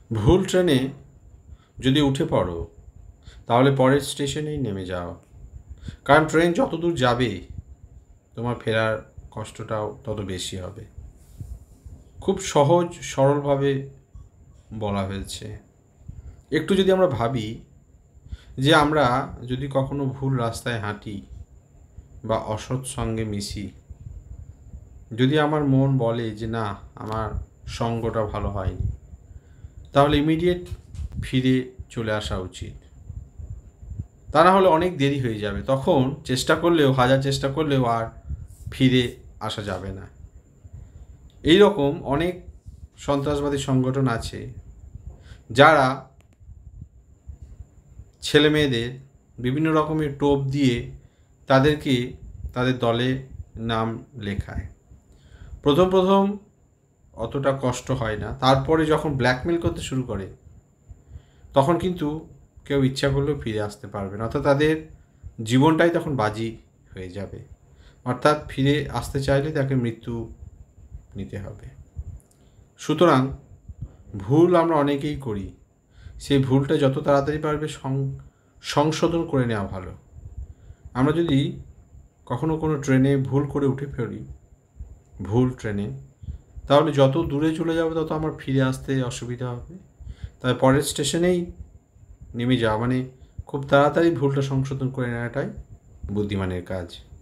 ভুল ট্রেনে যদি উঠে পড়ো তাহলে পরের স্টেশনেই নেমে যাও, কারণ ট্রেন যত দূর যাবে তোমার ফেরার কষ্টটাও তত বেশি হবে। খুব সহজ সরলভাবে বলা হয়েছে। একটু যদি আমরা ভাবি যে আমরা যদি কখনো ভুল রাস্তায় হাঁটি বা অসৎ সঙ্গে মিশি, যদি আমার মন বলে যে না, আমার সঙ্গটা ভালো হয়নি, তাহলে ইমিডিয়েট ফিরে চলে আসা উচিত। তা না হলে অনেক দেরি হয়ে যাবে, তখন চেষ্টা করলেও, হাজার চেষ্টা করলেও আর ফিরে আসা যাবে না। এই রকম অনেক সন্ত্রাসবাদী সংগঠন আছে যারা ছেলে মেয়েদের বিভিন্ন রকমের টোপ দিয়ে তাদেরকে তাদের দলে নাম লেখায়। প্রথম প্রথম অতটা কষ্ট হয় না, তারপরে যখন ব্ল্যাকমেল করতে শুরু করে তখন কিন্তু কেউ ইচ্ছা করলেও ফিরে আসতে পারবে না, অর্থাৎ তাদের জীবনটাই তখন বাজি হয়ে যাবে। অর্থাৎ ফিরে আসতে চাইলে তাকে মৃত্যু নিতে হবে। সুতরাং ভুল আমরা অনেকেই করি, সেই ভুলটা যত তাড়াতাড়ি পারবে সংশোধন করে নেওয়া ভালো। আমরা যদি কখনো কোনো ট্রেনে ভুল করে উঠে পড়ি, ভুল ট্রেনে, তাহলে যত দূরে চলে যাবে তত আমার ফিরে আসতে অসুবিধা হবে। তাই পরের স্টেশনেই নেমে যাওয়া, মানে খুব তাড়াতাড়ি ভুলটা সংশোধন করে নেওয়াটাই বুদ্ধিমানের কাজ।